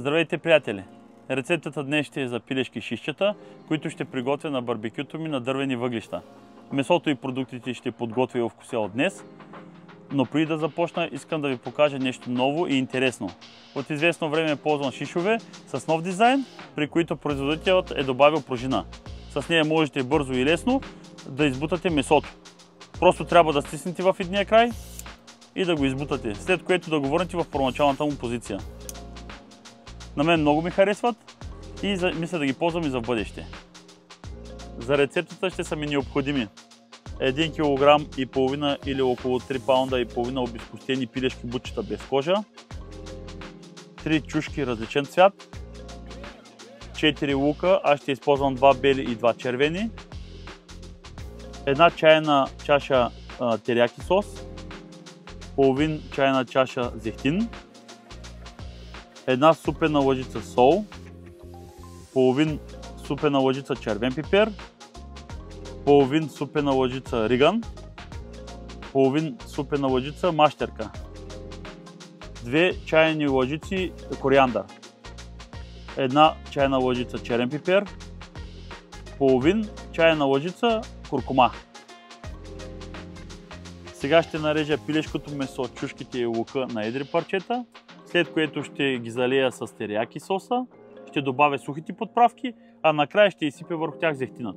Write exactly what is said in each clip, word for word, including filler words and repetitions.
Здравейте, приятели! Рецептата днес ще е за пилешки шишчета, които ще приготвя на барбекюто ми на дървени въглища. Месото и продуктите ще подготвя и овкуся от днес, но преди да започна искам да ви покажа нещо ново и интересно. От известно време ползвам шишове с нов дизайн, при които производителят е добавил пружина. С нея можете бързо и лесно да избутате месото. Просто трябва да стиснете в едния край и да го избутате, след което да го върнете в първоначалната му позиция. На мен много ми харесват и мисля да ги ползвам и за бъдеще. За рецептата ще са ми необходими един килограм и половина или около три паунда и половина обезкостени пилешки бутчета без кожа, три чушки различен цвят, четири лука, аз ще използвам два бели и два червени, една чайна чаша а, терияки сос, половин чайна чаша зехтин, една супена лъжица сол, половин супена лъжица червен пипер, половин супена лъжица риган, половин супена лъжица мащерка, две чайни лъжици кориандър, една чайна лъжица черен пипер, половин чайна лъжица куркума. Сега ще нарежа пилешкото месо, чушките и лука на едри парчета, след което ще ги залея с терияки соса, ще добавя сухите подправки, а накрая ще изсипя върху тях зехтината.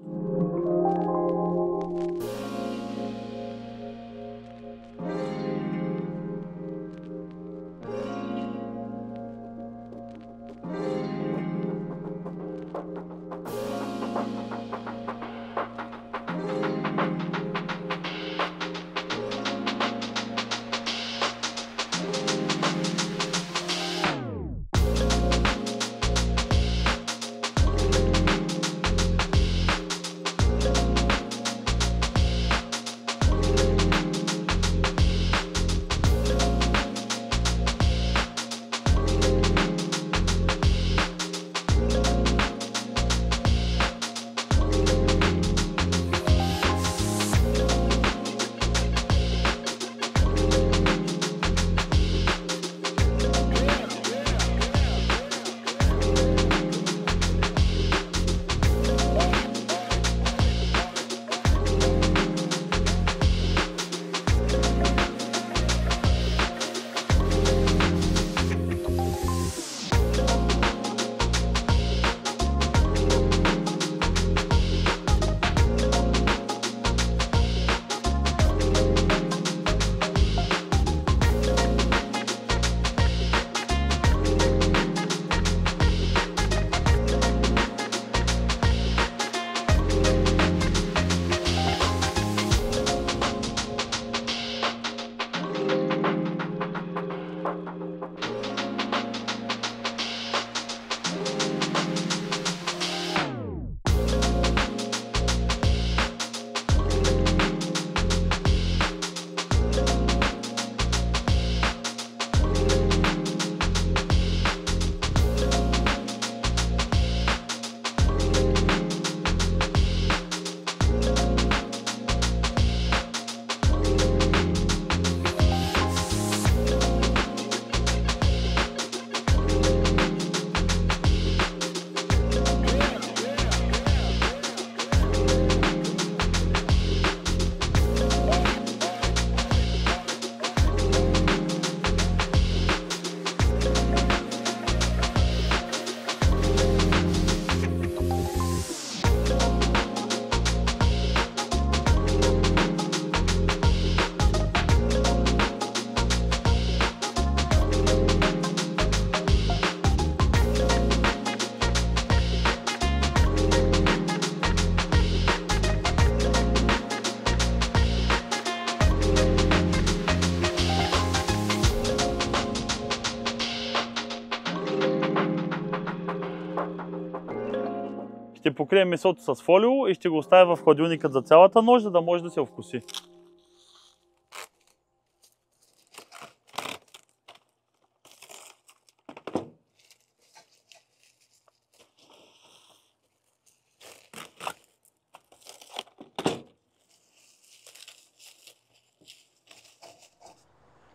Ще покрия месото с фолио и ще го оставя в хладилника за цялата нощ, за да може да се овкуси.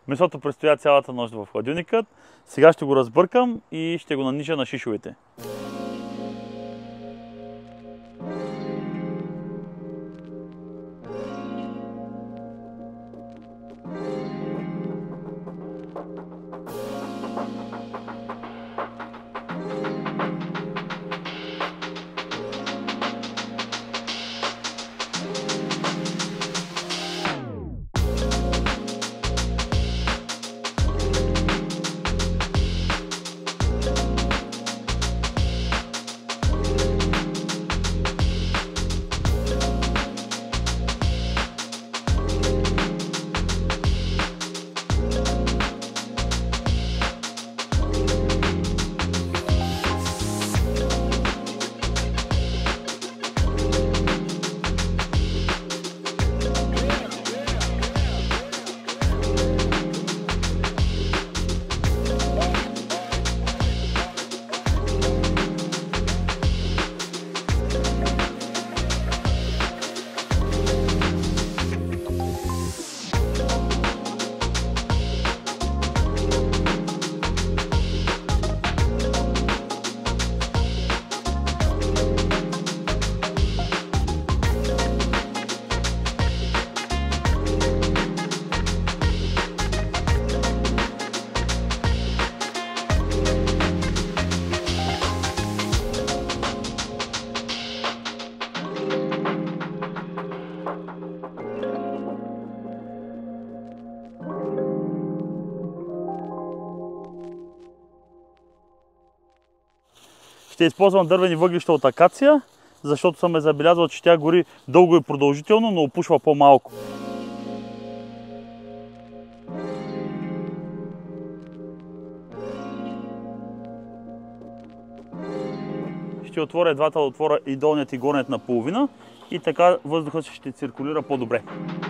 Месото престоя цялата нощ в хладилника. Сега ще го разбъркам и ще го нанижа на шишовете. Ще използвам дървени въглища от акация, защото съм е забелязал, че тя гори дълго и продължително, но опушва по-малко. Ще отворя двата отвора, и долният и горният наполовина, и така въздухът ще циркулира по-добре.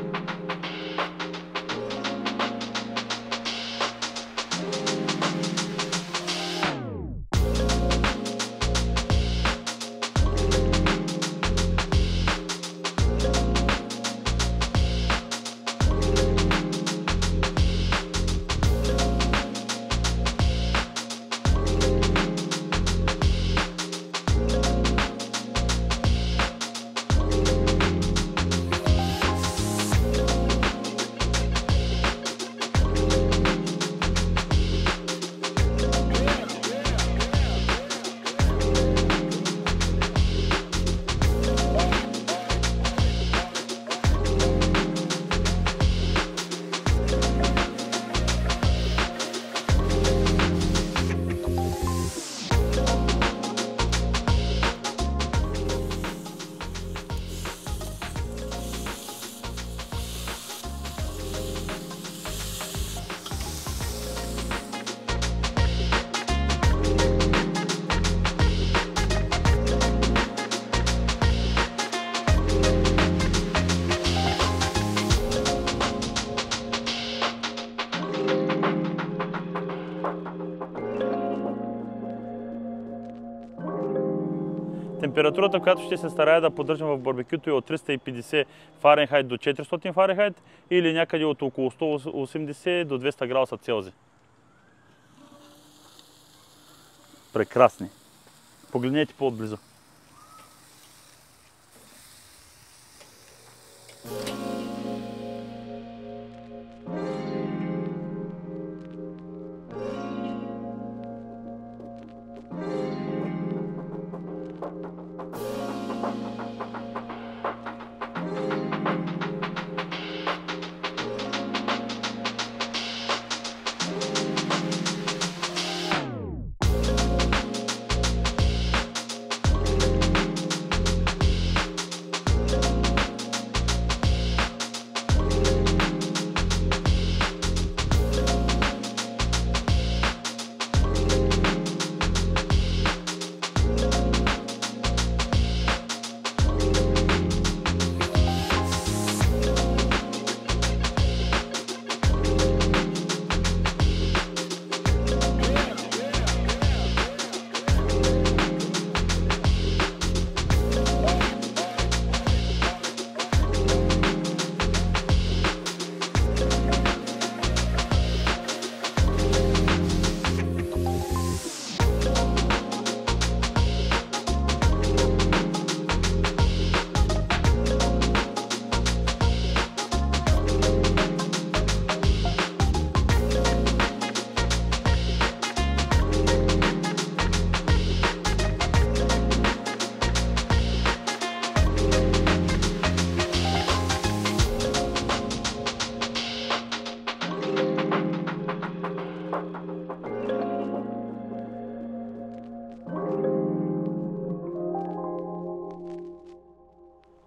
Температурата, която ще се старая да поддържам в барбекюто, е от триста и петдесет Фаренхайт до четиристотин Фаренхайт или някъде от около сто и осемдесет до двеста градуса Целзий. Прекрасни. Погледнете по-отблизо.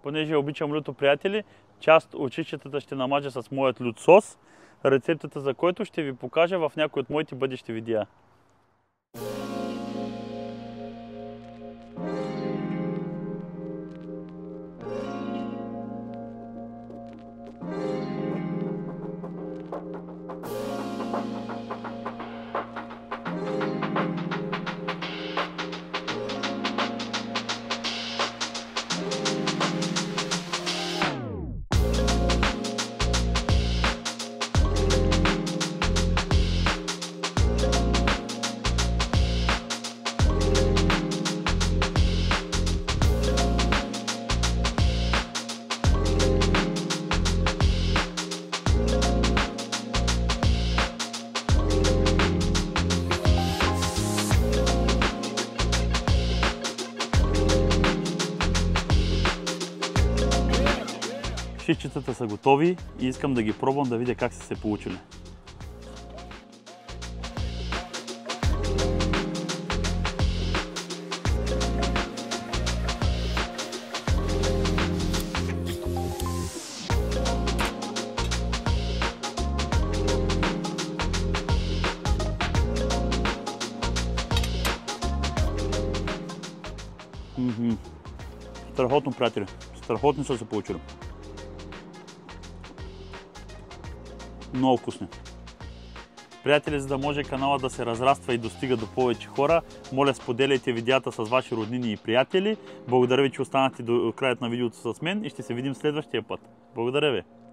понеже обичам люто, приятели, част от шишчетата ще намажа с моят лют сос, рецептата за който ще ви покажа в някои от моите бъдещи видеа. Шишчетата са готови и искам да ги пробвам да видя как са се получили. Мхм. Страхотно, приятели. Страхотни са се получили. Много вкусни. Приятели, за да може канала да се разраства и достига до повече хора, моля, споделяйте видеята с ваши роднини и приятели. Благодаря ви, че останахте до краят на видеото с мен и ще се видим следващия път. Благодаря ви!